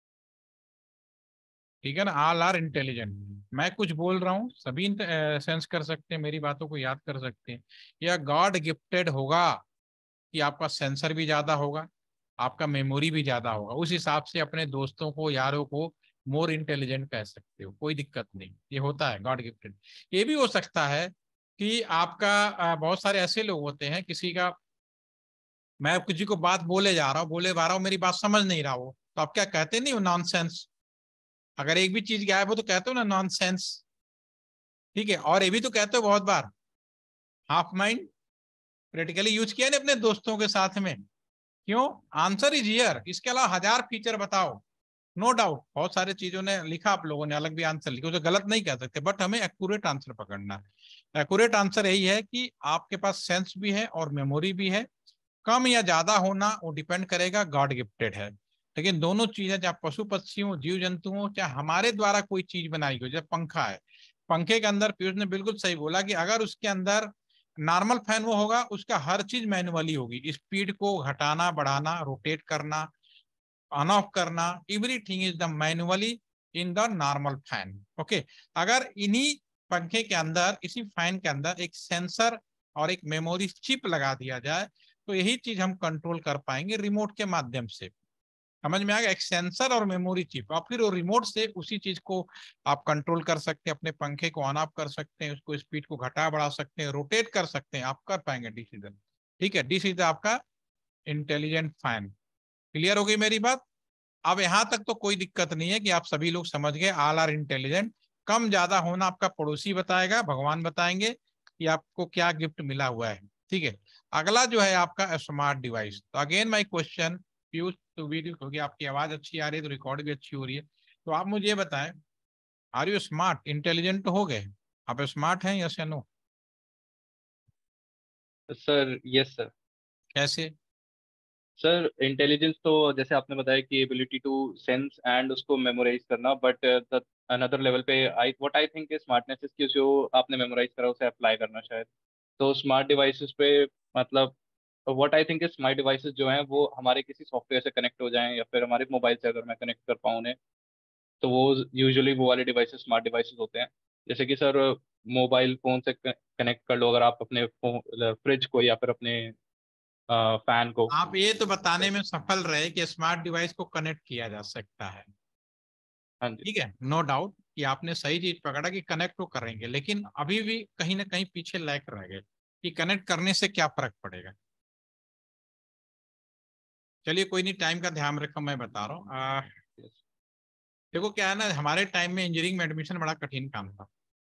ठीक है ना? All are intelligent. मैं कुछ बोल रहा हूँ, सभी सेंस कर सकते हैं, मेरी बातों को याद कर सकते हैं। या गॉड गिफ्टेड होगा कि आपका सेंसर भी ज्यादा होगा, आपका मेमोरी भी ज्यादा होगा, उस हिसाब से अपने दोस्तों को, यारों को मोर इंटेलिजेंट कह सकते हो, कोई दिक्कत नहीं। ये होता है गॉड गिफ्टेड। ये भी हो सकता है कि आपका बहुत सारे ऐसे लोग होते हैं, किसी का, मैं किसी को बात बोले जा रहा हूँ, मेरी बात समझ नहीं रहा हो, तो आप क्या कहते नहीं हो? नॉनसेंस। अगर एक भी चीज गायब हो तो कहते हो ना नॉनसेंस। ठीक है, और ये भी तो कहते हो बहुत बार, हाफ माइंड। प्रैक्टिकली यूज किया ना अपने दोस्तों के साथ में। क्यों? Answer is here. इसके अलावा हजार फीचर बताओ, नो डाउट बहुत सारे चीजों ने लिखा, आप लोगों ने अलग भी आंसर लिखे, उसे गलत नहीं कह सकते, बट हमें एक्यूरेट आंसर पकड़ना है। एक्यूरेट आंसर यही है कि आपके पास सेंस भी है और मेमोरी भी है। कम या ज्यादा होना वो डिपेंड करेगा, गॉड गिफ्टेड है। लेकिन दोनों चीजें, चाहे पशु पक्षी हो, जीव जंतु हो, चाहे हमारे द्वारा कोई चीज बनाई हो, जैसे पंखा है, पंखे के अंदर पीयूष ने बिल्कुल सही बोला कि अगर उसके अंदर नॉर्मल फैन वो होगा, उसका हर चीज मैनुअली होगी। स्पीड को घटाना, बढ़ाना, रोटेट करना, ऑन ऑफ करना, everything is the manually in the normal fan. Okay, अगर इन्हीं पंखे के अंदर, इसी फैन के अंदर एक सेंसर और एक मेमोरी चिप लगा दिया जाए, तो यही चीज हम कंट्रोल कर पाएंगे रिमोट के माध्यम से। समझ में आ गया? एक सेंसर और मेमोरी चिप, और फिर वो रिमोट से उसी चीज को आप कंट्रोल कर सकते हैं। अपने पंखे को ऑन ऑफ कर सकते हैं, उसको स्पीड को घटा बढ़ा सकते हैं, रोटेट कर सकते हैं, आप कर पाएंगे डिसीजन। ठीक है, दिस इज आपका इंटेलिजेंट फैन। क्लियर हो गई मेरी बात? अब यहां तक तो कोई दिक्कत नहीं है कि आप सभी लोग समझ गए, ऑल आर इंटेलिजेंट। कम ज्यादा होना आपका पड़ोसी बताएगा, भगवान बताएंगे कि आपको क्या गिफ्ट मिला हुआ है। ठीक है, अगला जो है आपका स्मार्ट डिवाइस। तो अगेन माय क्वेश्चन, पीयूष, तो वीडियो क्योंकि आपकी आवाज़ अच्छी आ रही है तो रिकॉर्ड भी अच्छी हो रही है। तो आप मुझे ये बताएं, आर यू स्मार्ट, इंटेलिजेंट तो हो गए, आप स्मार्ट हैं यस या नो? Sir yes sir. कैसे? सर इंटेलिजेंस तो जैसे आपने बताया कि एबिलिटी टू सेंस एंड उसको मेमोराइज करना, बट द अनदर लेवल पे I what I think smartness is कि जो आपने मेमोराइज करा उसे अप्लाई करना शायद। तो स्मार्ट डिवाइसेस पे मतलब what I think smart devices जो हैं वो हमारे किसी सॉफ्टवेयर से कनेक्ट हो जाएं या फिर हमारे मोबाइल से अगर मैं कनेक्ट कर पाऊँ उन्हें, तो वो यूजुअली वो वाले डिवाइसेस स्मार्ट डिवाइसेस होते हैं। जैसे कि सर मोबाइल फोन से कनेक्ट कर लो अगर आप अपने फ्रिज को या फिर अपने फैन को। आप ये तो बताने में सफल रहे कि स्मार्ट डिवाइस को कनेक्ट किया जा सकता है, हाँ जी। ठीक है, नो डाउट कि आपने सही चीज पकड़ा कि कनेक्ट तो करेंगे, लेकिन अभी भी कहीं ना कहीं पीछे लैग रह गए कि कनेक्ट करने से क्या फर्क पड़ेगा। चलिए कोई नहीं, टाइम का ध्यान रखो, मैं बता रहा हूँ। देखो क्या है ना, हमारे टाइम में इंजीनियरिंग में एडमिशन बड़ा कठिन काम था।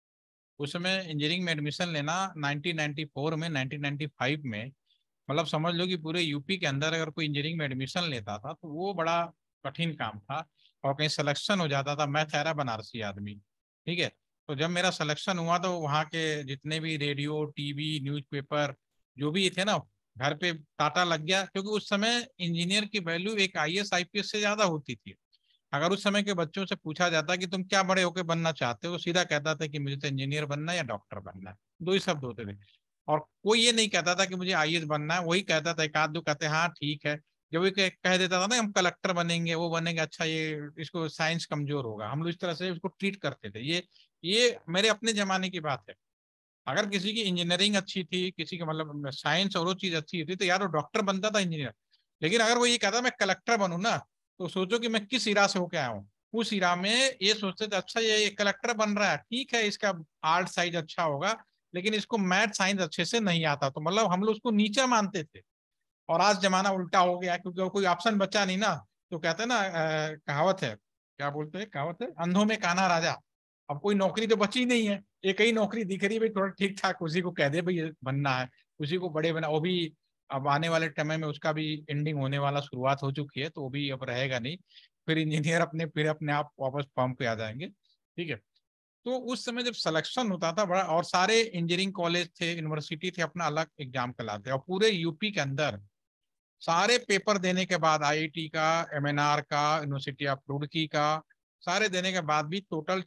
उस समय इंजीनियरिंग में एडमिशन लेना 1994 में, 1995 में, मतलब समझ लो कि पूरे यूपी के अंदर अगर कोई इंजीनियरिंग में एडमिशन लेता था तो वो बड़ा कठिन काम था। और कहीं सिलेक्शन हो जाता था, मैं ठहरा बनारसी आदमी, ठीक है, तो जब मेरा सिलेक्शन हुआ तो वहाँ के जितने भी रेडियो टीवी न्यूज़पेपर जो भी थे ना, घर पे तांता लग गया, क्योंकि उस समय इंजीनियर की वैल्यू एक आईएएस आईपीएस से ज्यादा होती थी। अगर उस समय के बच्चों से पूछा जाता कि तुम क्या बड़े होकर बनना चाहते हो, सीधा कहता था कि मुझे तो इंजीनियर बनना है या डॉक्टर बनना है, दो ही शब्द होते थे। और कोई ये नहीं कहता था कि मुझे आईएएस बनना है, वही कहता था, एक आध दो कहते हाँ ठीक है। जब वो कह देता था ना हम कलेक्टर बनेंगे वो बनेंगे, अच्छा ये इसको साइंस कमजोर होगा, हम लोग इस तरह से उसको ट्रीट करते थे। ये मेरे अपने जमाने की बात है। अगर किसी की इंजीनियरिंग अच्छी थी, किसी की मतलब साइंस और वो चीज अच्छी थी, तो यार वो डॉक्टर बनता था, इंजीनियर। लेकिन अगर वो ये कहता मैं कलेक्टर बनूं ना, तो सोचो कि मैं किस इरा से होके आया हूँ। उस इरा में ये सोचते थे अच्छा ये कलेक्टर बन रहा है, ठीक है, इसका आर्ट साइज अच्छा होगा, लेकिन इसको मैथ साइंस अच्छे से नहीं आता, तो मतलब हम लोग उसको नीचा मानते थे। और आज जमाना उल्टा हो गया, क्योंकि और कोई ऑप्शन बचा नहीं ना। तो कहते हैं ना, कहावत है, क्या बोलते हैं, कहावत है, अंधों में काना राजा। अब कोई नौकरी तो बची नहीं है, एक ही नौकरी दिख रही है भाई, थोड़ा ठीक ठाक उसी को कह दे भाई ये बनना है, उसी को बड़े बना, वो भी अब आने वाले समय में उसका भी एंडिंग होने वाला, शुरुआत हो चुकी है, तो वो भी अब रहेगा नहीं। फिर इंजीनियर फिर अपने आप वापस फॉर्म पे आ जाएंगे, ठीक है। तो उस समय जब सिलेक्शन होता था बड़ा, और सारे इंजीनियरिंग कॉलेज थे, यूनिवर्सिटी थे, अपना अलग एग्जाम कराते, और पूरे यूपी के अंदर सारे पेपर देने के बाद, आईआईटी का, एमएनआर का, यूनिवर्सिटी ऑफ रुड़की का, सारे देने के बाद भी टोटल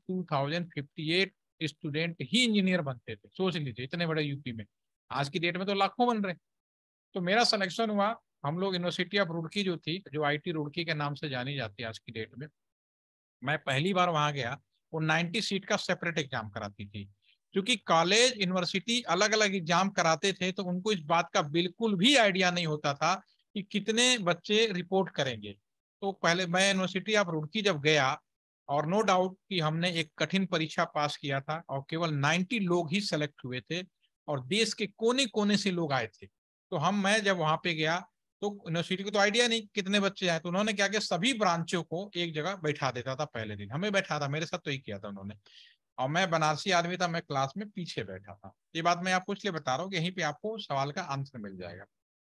2058 स्टूडेंट ही इंजीनियर बनते थे। सोच लीजिए, इतने बड़े यूपी में। आज की डेट में तो लाखों बन रहे। तो मेरा सिलेक्शन हुआ, हम लोग यूनिवर्सिटी ऑफ रुड़की जो थी, जो आईटी रुड़की के नाम से जानी जाती है आज की डेट में, मैं पहली बार वहां गया। वो 90 सीट का सेपरेट एग्जाम कराती थी, क्योंकि कॉलेज यूनिवर्सिटी अलग अलग एग्जाम कराते थे, तो उनको इस बात का बिल्कुल भी आइडिया नहीं होता था कि कितने बच्चे रिपोर्ट करेंगे। तो पहले मैं यूनिवर्सिटी ऑफ रुड़की जब गया, और नो डाउट कि हमने एक कठिन परीक्षा पास किया था, और केवल 90 लोग ही सेलेक्ट हुए थे, और देश के कोने कोने से लोग आए थे। तो मैं जब वहां पे गया, तो यूनिवर्सिटी को तो आइडिया नहीं कितने बच्चे आए, तो उन्होंने क्या किया, सभी ब्रांचों को एक जगह बैठा देता था। पहले दिन हमें बैठा था, मेरे साथ तो ही किया था उन्होंने। और मैं बनारसी आदमी था, मैं क्लास में पीछे बैठा था। ये बात मैं आपको इसलिए बता रहा हूँ कि यहीं पे आपको सवाल का आंसर मिल जाएगा।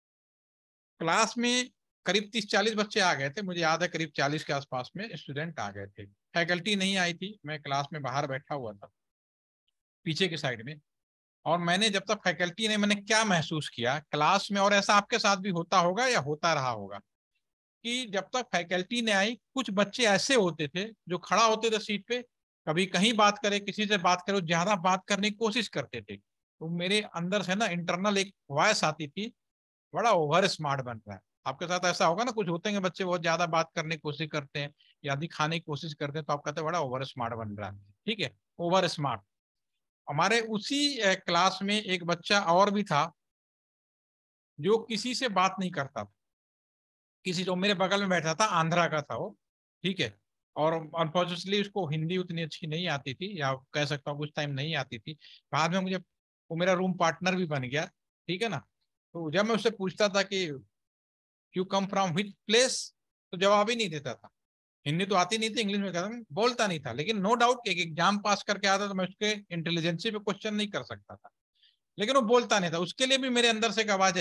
क्लास में करीब 30-40 बच्चे आ गए थे, मुझे याद है करीब 40 के आसपास में स्टूडेंट आ गए थे। फैकल्टी नहीं आई थी, मैं क्लास में बाहर बैठा हुआ था पीछे की साइड में। और मैंने जब तक फैकल्टी ने, मैंने क्या महसूस किया क्लास में, और ऐसा आपके साथ भी होता होगा या होता रहा होगा, कि जब तक फैकल्टी ने आई, कुछ बच्चे ऐसे होते थे जो खड़ा होते थे सीट पे, कभी कहीं बात करे, किसी से बात करे, ज्यादा बात करने की कोशिश करते थे। तो मेरे अंदर से ना इंटरनल एक वॉइस आती थी, बड़ा ओवर स्मार्ट बन रहा है। आपके साथ ऐसा होगा ना, कुछ होते हैं बच्चे बहुत ज्यादा बात करने की कोशिश करते हैं या दिखाने की कोशिश करते हैं, तो आप कहते हैं बड़ा ओवर स्मार्ट बन रहा है, ठीक है, ओवर स्मार्ट। हमारे उसी क्लास में एक बच्चा और भी था, जो किसी से बात नहीं करता था, किसी, जो मेरे बगल में बैठा था, आंध्रा का था वो, ठीक है। और अनफॉर्चुनेटली उसको हिंदी उतनी अच्छी नहीं आती थी, या कह सकता हूँ कुछ टाइम नहीं आती थी। बाद में मुझे वो मेरा रूम पार्टनर भी बन गया, ठीक है ना। तो जब मैं उससे पूछता था कि you come from which place, तो जवाब ही नहीं देता था। हिंदी तो आती नहीं थी, इंग्लिश में कहता बोलता नहीं था, लेकिन नो डाउट एक एग्जाम पास करके आता, तो मैं उसके इंटेलिजेंसी पे क्वेश्चन नहीं कर सकता था, लेकिन वो बोलता नहीं था। उसके लिए भी मेरे अंदर से एक आवाज आई,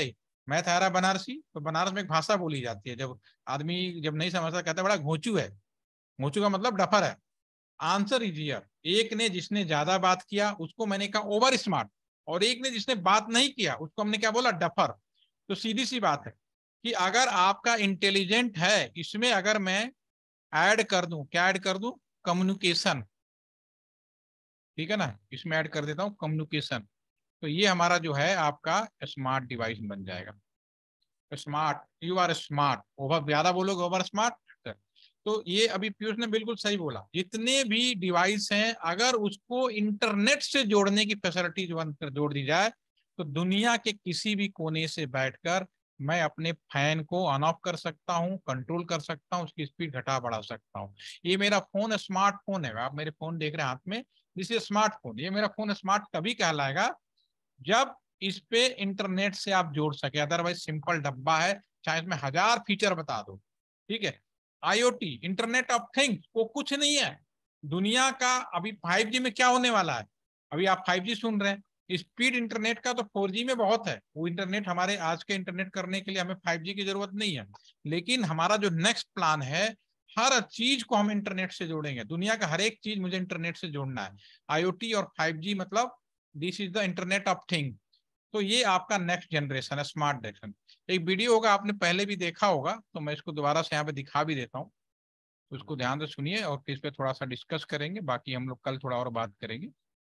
मैं ठहरा बनारसी, तो बनारस में एक भाषा बोली जाती है, जब आदमी जब नहीं समझता कहता है बड़ा घोंचू है। घोंचू का मतलब डफर है। आंसर इजियर, एक ने जिसने ज्यादा बात किया उसको मैंने कहा ओवर स्मार्ट, और एक ने जिसने बात नहीं किया उसको हमने क्या बोला, डफर। तो सीधी सी बात है कि अगर आपका इंटेलिजेंट है, इसमें अगर मैं ऐड कर दूं, क्या ऐड कर दूं, कम्युनिकेशन, ठीक है ना, इसमें ऐड कर देता हूं कम्युनिकेशन, तो ये हमारा जो है आपका स्मार्ट डिवाइस बन जाएगा। Smart, you are smart, over ज्यादा बोलोगे ओवर स्मार्ट। तो ये अभी पीयूष ने बिल्कुल सही बोला, जितने भी डिवाइस हैं अगर उसको इंटरनेट से जोड़ने की फैसिलिटी जोड़ दी जाए तो दुनिया के किसी भी कोने से बैठकर मैं अपने फैन को ऑन ऑफ कर सकता हूं, कंट्रोल कर सकता हूं, उसकी स्पीड घटा बढ़ा सकता हूं। ये मेरा फोन स्मार्टफोन है, आप मेरे फोन देख रहे हैं हाथ में, दिस इज स्मार्टफोन। ये मेरा फोन स्मार्ट तभी कहलाएगा जब इस पे इंटरनेट से आप जोड़ सके, अदरवाइज सिंपल डब्बा है, चाहे इसमें 1000 फीचर बता दो, ठीक है। IoT, इंटरनेट ऑफ थिंग्स, वो कुछ नहीं है दुनिया का। अभी 5G में क्या होने वाला है, अभी आप 5G सुन रहे हैं, स्पीड इंटरनेट का तो 4G में बहुत है। वो इंटरनेट हमारे आज के इंटरनेट करने के लिए हमें 5G की जरूरत नहीं है, लेकिन हमारा जो नेक्स्ट प्लान है, हर चीज को हम इंटरनेट से जोड़ेंगे। दुनिया का हर एक चीज मुझे इंटरनेट से जोड़ना है। IoT और 5G मतलब this is the internet of thing. तो ये आपका नेक्स्ट जनरेशन है, स्मार्ट जनरेशन। एक वीडियो होगा, आपने पहले भी देखा होगा, तो मैं इसको दोबारा से यहाँ पे दिखा भी देता हूँ, तो उसको ध्यान से सुनिए और इस पे थोड़ा सा डिस्कस करेंगे, बाकी हम लोग कल थोड़ा और बात करेंगे।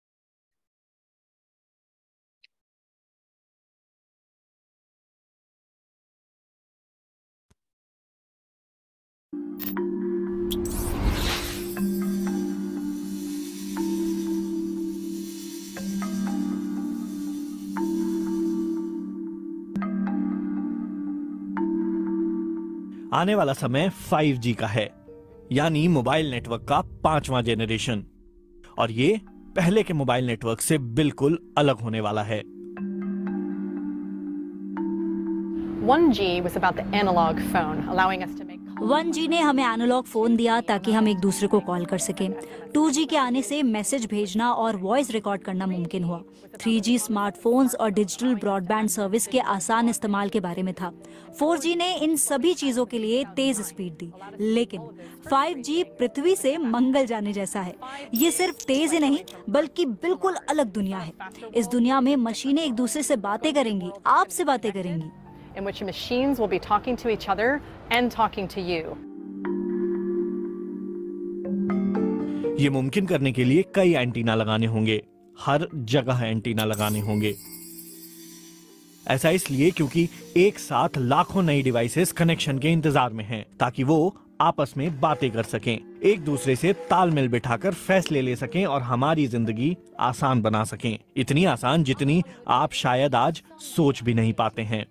आने वाला समय 5G का है, यानी मोबाइल नेटवर्क का 5वां जेनरेशन, और ये पहले के मोबाइल नेटवर्क से बिल्कुल अलग होने वाला है। 1G was about the analog phone, allowing us to make 1G ने हमें एनालॉग फोन दिया ताकि हम एक दूसरे को कॉल कर सकें। 2G के आने से मैसेज भेजना और वॉइस रिकॉर्ड करना मुमकिन हुआ। 3G स्मार्टफोन्स और डिजिटल ब्रॉडबैंड सर्विस के आसान इस्तेमाल के बारे में था। 4G ने इन सभी चीजों के लिए तेज स्पीड दी, लेकिन 5G पृथ्वी से मंगल जाने जैसा है। ये सिर्फ तेज ही नहीं बल्कि बिल्कुल अलग दुनिया है। इस दुनिया में मशीनें एक दूसरे से बातें करेंगी, आपसे बातें करेंगी, in which machines will be talking to each other and talking to you. ये मुमकिन करने के लिए कई एंटीना लगाने होंगे, हर जगह एंटीना लगाने होंगे। ऐसा इसलिए क्योंकि एक साथ लाखों नई डिवाइसेस कनेक्शन के इंतजार में हैं, ताकि वो आपस में बातें कर सकें, एक दूसरे से तालमेल बिठाकर फैसले ले सकें और हमारी जिंदगी आसान बना सकें। इतनी आसान जितनी आप शायद आज सोच भी नहीं पाते हैं।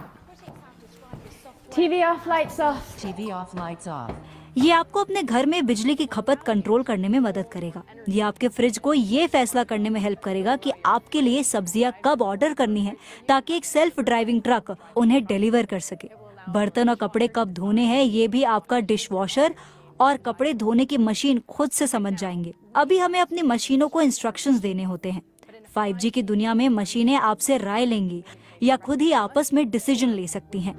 TV off, lights off. TV off, lights off. ये आपको अपने घर में बिजली की खपत कंट्रोल करने में मदद करेगा। ये आपके फ्रिज को ये फैसला करने में हेल्प करेगा कि आपके लिए सब्जियां कब ऑर्डर करनी है, ताकि एक सेल्फ ड्राइविंग ट्रक उन्हें डिलीवर कर सके। बर्तन और कपड़े कब धोने हैं ये भी आपका डिश वॉशर और कपड़े धोने की मशीन खुद से समझ जाएंगे। अभी हमें अपनी मशीनों को इंस्ट्रक्शंस देने होते हैं। 5G की दुनिया में मशीनें आपसे राय लेंगी या खुद ही आपस में डिसीजन ले सकती हैं।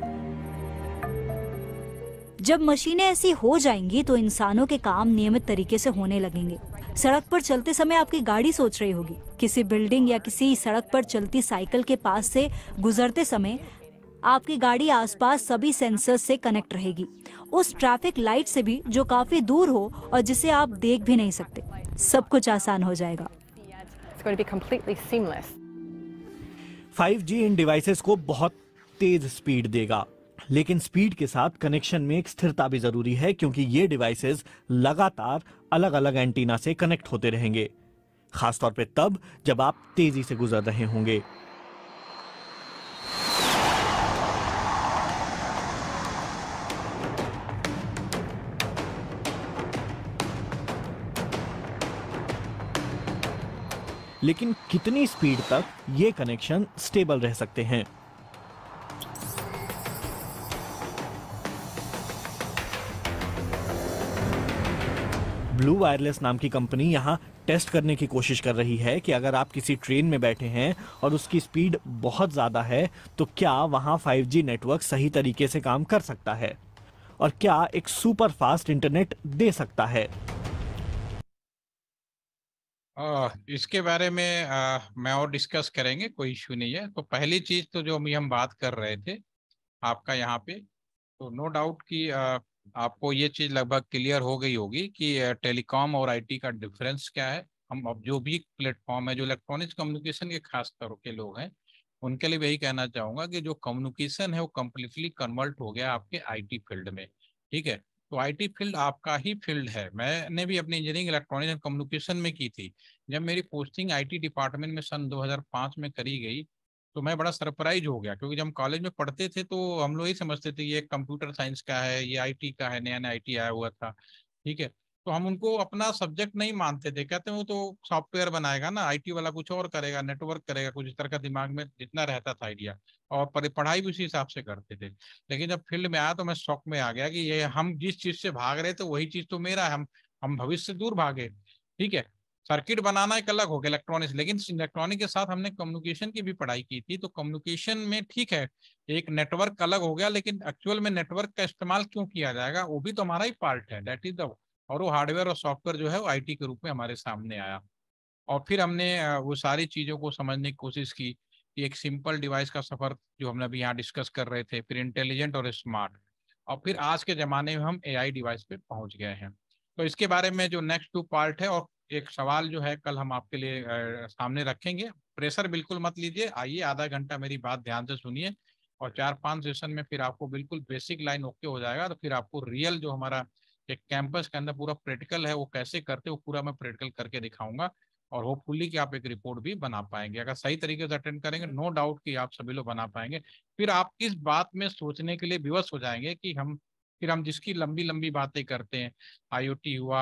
जब मशीनें ऐसी हो जाएंगी तो इंसानों के काम नियमित तरीके से होने लगेंगे। सड़क पर चलते समय आपकी गाड़ी सोच रही होगी, किसी बिल्डिंग या किसी सड़क पर चलती साइकिल के पास से गुजरते समय आपकी गाड़ी आसपास सभी सेंसर्स से कनेक्ट रहेगी, उस ट्रैफिक लाइट से भी जो काफी दूर हो और जिसे आप देख भी नहीं सकते। सब कुछ आसान हो जाएगा। It's going to be completely seamless. 5G इन डिवाइसेस को बहुत तेज स्पीड देगा, लेकिन स्पीड के साथ कनेक्शन में एक स्थिरता भी जरूरी है, क्योंकि ये डिवाइसेस लगातार अलग अलग एंटीना से कनेक्ट होते रहेंगे, खासतौर पे तब जब आप तेजी से गुजर रहे होंगे। लेकिन कितनी स्पीड तक ये कनेक्शन स्टेबल रह सकते हैं? ब्लू वायरलेस नाम की कंपनी यहाँ टेस्ट करने की कोशिश कर रही है कि अगर आप किसी ट्रेन में बैठे हैं और उसकी स्पीड बहुत ज़्यादा है तो क्या वहाँ 5G नेटवर्क सही तरीके से काम कर सकता है और क्या एक सुपर फास्ट इंटरनेट दे सकता है। इसके बारे में मैं और डिस्कस करेंगे, कोई इश्यू नहीं है। तो पहली चीज तो जो अभी हम बात कर रहे थे आपका यहाँ पे, तो नो डाउट कि आपको ये चीज लगभग क्लियर हो गई होगी कि टेलीकॉम और आईटी का डिफरेंस क्या है। हम अब जो भी प्लेटफॉर्म है, जो इलेक्ट्रॉनिक्स कम्युनिकेशन के खास तौर के लोग हैं, उनके लिए यही कहना चाहूंगा कि जो कम्युनिकेशन है वो कम्प्लीटली कन्वर्ट हो गया आपके आईटी फील्ड में। ठीक है, तो आईटी फील्ड आपका ही फील्ड है। मैंने भी अपनी इंजीनियरिंग इलेक्ट्रॉनिक्स एंड कम्युनिकेशन में की थी। जब मेरी पोस्टिंग आईटी डिपार्टमेंट में सन 2005 में करी गई तो मैं बड़ा सरप्राइज हो गया, क्योंकि जब हम कॉलेज में पढ़ते थे तो हम लोग ही समझते थे ये कंप्यूटर साइंस का है, ये आईटी का है, नया नया आईटी आया हुआ था। ठीक है, तो हम उनको अपना सब्जेक्ट नहीं मानते थे, कहते हैं वो तो सॉफ्टवेयर बनाएगा ना, आईटी वाला कुछ और करेगा, नेटवर्क करेगा, कुछ इस तरह का दिमाग में जितना रहता था आइडिया, और पढ़ाई भी उसी हिसाब से करते थे। लेकिन जब फील्ड में आया तो मैं शौक में आ गया कि ये हम जिस चीज से भाग रहे थे वही चीज तो मेरा है, हम भविष्य से दूर भागे। ठीक है, सर्किट बनाना एक अलग हो गया इलेक्ट्रॉनिक्स, लेकिन इलेक्ट्रॉनिक के साथ हमने कम्युनिकेशन की भी पढ़ाई की थी। तो कम्युनिकेशन में ठीक है एक नेटवर्क अलग हो गया, लेकिन एक्चुअल में नेटवर्क का इस्तेमाल क्यों किया जाएगा वो भी तो हमारा ही पार्ट है, दैट इज द। और वो हार्डवेयर और सॉफ्टवेयर जो है वो आईटी के रूप में हमारे सामने आया। और फिर हमने वो सारी चीज़ों को समझने की कोशिश की कि एक सिंपल डिवाइस का सफ़र जो हमने अभी यहाँ डिस्कस कर रहे थे, फिर इंटेलिजेंट और स्मार्ट, और फिर आज के ज़माने में हम एआई डिवाइस पे पहुँच गए हैं। तो इसके बारे में जो नेक्स्ट 2 पार्ट है, और एक सवाल जो है कल हम आपके लिए सामने रखेंगे। प्रेशर बिल्कुल मत लीजिए, आइए आधा घंटा मेरी बात ध्यान से सुनिए, और 4-5 सेशन में फिर आपको बिल्कुल बेसिक लाइन ओके हो जाएगा। तो फिर आपको रियल जो हमारा एक कैंपस के अंदर पूरा प्रैक्टिकल है वो कैसे करते, वो पूरा मैं प्रैक्टिकल करके दिखाऊंगा, और होपफुली कि आप एक रिपोर्ट भी बना पाएंगे। अगर सही तरीके से अटेंड करेंगे, नो डाउट कि आप सभी लोग बना पाएंगे। फिर आप इस बात में सोचने के लिए विवश हो जाएंगे कि हम जिसकी लंबी लंबी बातें करते हैं, आईओटी हुआ,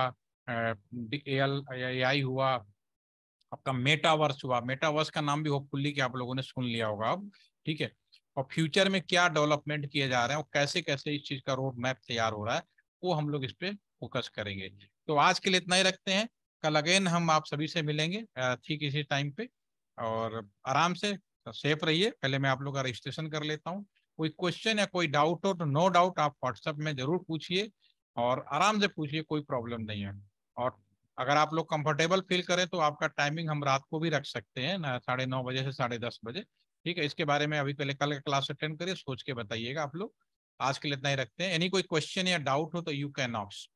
एआई हुआ, आपका मेटावर्स हुआ, मेटावर्स का नाम भी होपफुली कि आप लोगों ने सुन लिया होगा अब। ठीक है, और फ्यूचर में क्या डेवलपमेंट किए जा रहे हैं और कैसे कैसे इस चीज का रोड मैप तैयार हो रहा है, वो हम लोग इस पे फोकस करेंगे। तो आज के लिए इतना ही रखते हैं, कल अगेन हम आप सभी से मिलेंगे ठीक इसी टाइम पे। और आराम से सेफ रहिए। पहले मैं आप लोग का रजिस्ट्रेशन कर लेता हूँ। कोई क्वेश्चन या कोई डाउट हो तो नो डाउट आप व्हाट्सएप में जरूर पूछिए, और आराम से पूछिए, कोई प्रॉब्लम नहीं है। और अगर आप लोग कंफर्टेबल फील करें तो आपका टाइमिंग हम रात को भी रख सकते हैं ना, 9:30 बजे से 10:30 बजे। ठीक है, इसके बारे में अभी पहले कल का क्लास अटेंड करिए, सोच के बताइएगा आप लोग। आज के लिए इतना ही रखते हैं। एनी कोई क्वेश्चन या डाउट हो तो यू कैन आस्क।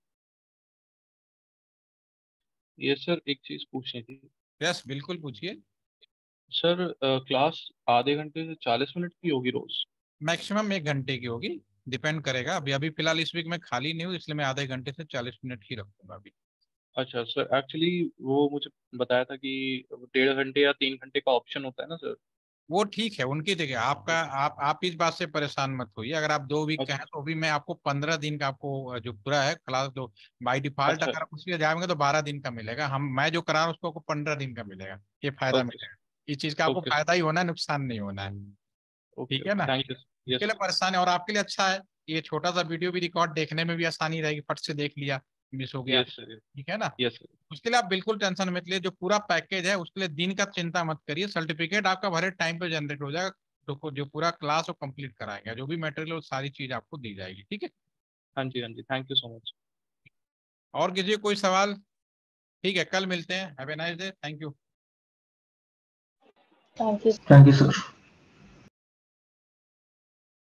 ये सर एक चीज पूछनी थी। यस बिल्कुल पूछिए। सर क्लास आधे घंटे से 40 मिनट की होगी रोज? मैक्सिमम 1 घंटे की होगी, डिपेंड करेगा। अभी अभी फिलहाल इस वीक में खाली नहीं हूँ, इसलिए मैं आधे घंटे से 40 मिनट ही रखूंगा अभी। अच्छा सर, एक्चुअली वो मुझे बताया था कि 1.5 घंटे या 3 घंटे का ऑप्शन होता है ना सर। वो ठीक है, उनकी देखिए आपका, आप इस बात से परेशान मत होइए। अगर आप 2 वीक का अच्छा है तो भी मैं आपको 15 दिन का, आपको जो पूरा है क्लास, जो बाई डिफॉल्ट अच्छा। अगर आप उसके जाएंगे तो 12 दिन का मिलेगा। मैं जो करा रहा हूँ उसको आपको 15 दिन का मिलेगा, ये फायदा ओके मिलेगा। इस चीज का आपको ओके फायदा ही होना है, नुकसान नहीं होना है। ओके ठीक है ना, ओके, थैंक यू। इसके यस लिए सर। परेशान है और आपके लिए अच्छा है। ये छोटा सा वीडियो भी रिकॉर्ड देखने में भी आसानी रहेगी, फट से देख लिया, मिस हो गया। Yes sir. ठीक है ना, यस सर। उसके लिए आप बिल्कुल टेंशन मत लिए। जो पूरा पैकेज है उसके लिए दिन का चिंता मत करिए, सर्टिफिकेट आपका भरे टाइम पे जनरेट हो जाएगा। तो जो पूरा क्लास वो कंप्लीट कराएंगे, जो भी मटेरियल वो सारी चीज आपको दी जाएगी। ठीक है, हाँ जी हाँ जी, थैंक यू सो मच। और किसी कोई सवाल? ठीक है, कल मिलते हैं। Have a nice day, thank you. Thank you sir.